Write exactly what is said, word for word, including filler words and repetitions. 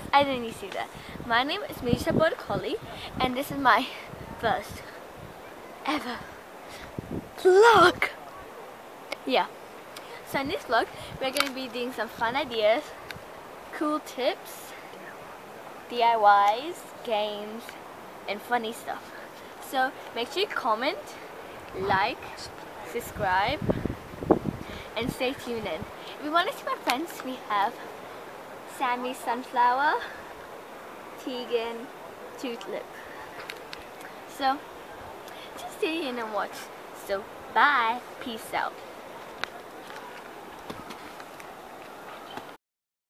I didn't even see that. My name is Misha Borcoli, and this is my first ever vlog. Yeah. So in this vlog, we're going to be doing some fun ideas, cool tips, D I Ys, games, and funny stuff. So make sure you comment, like, subscribe, and stay tuned in. If you want to see my friends, we have Sammy Sunflower, Tegan, Toothlip. So just stay in and watch. So bye, peace out.